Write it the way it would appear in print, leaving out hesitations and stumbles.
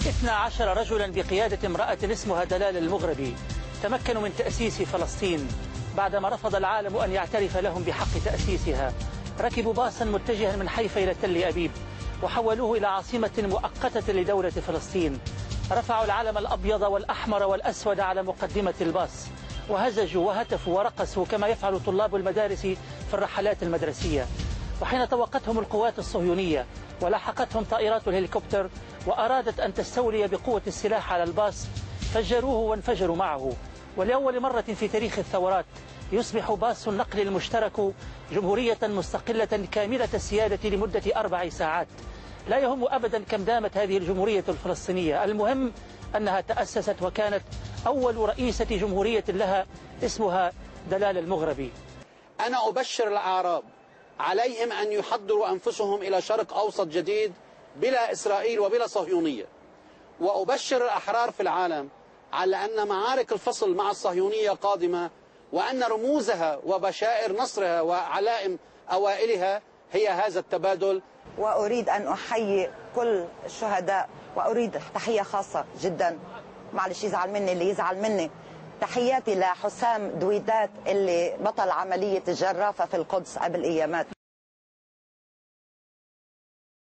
12 رجلا بقيادة امرأة اسمها دلال المغربي تمكنوا من تأسيس فلسطين بعدما رفض العالم أن يعترف لهم بحق تأسيسها. ركبوا باصا متجها من حيفا إلى تل أبيب وحولوه إلى عاصمة مؤقتة لدولة فلسطين. رفعوا العلم الأبيض والأحمر والأسود على مقدمة الباص وهزجوا وهتفوا ورقصوا كما يفعل طلاب المدارس في الرحلات المدرسية. وحين توقتهم القوات الصهيونية ولاحقتهم طائرات الهليكوبتر وأرادت أن تستولي بقوة السلاح على الباص فجروه وانفجروا معه. ولأول مرة في تاريخ الثورات يصبح باص النقل المشترك جمهورية مستقلة كاملة السيادة لمدة 4 ساعات. لا يهم أبدا كم دامت هذه الجمهورية الفلسطينية، المهم أنها تأسست وكانت أول رئيسة جمهورية لها اسمها دلال المغربي. أنا أبشر الأعراب عليهم أن يحضروا أنفسهم إلى شرق أوسط جديد بلا إسرائيل وبلا صهيونية، وأبشر الأحرار في العالم على أن معارك الفصل مع الصهيونية قادمة، وأن رموزها وبشائر نصرها وعلائم أوائلها هي هذا التبادل. وأريد أن أحيي كل الشهداء، وأريد تحية خاصة جدا، معلش يزعل مني اللي يزعل مني، تحياتي لحسام دويدات اللي بطل عملية الجرافة في القدس قبل أيامات.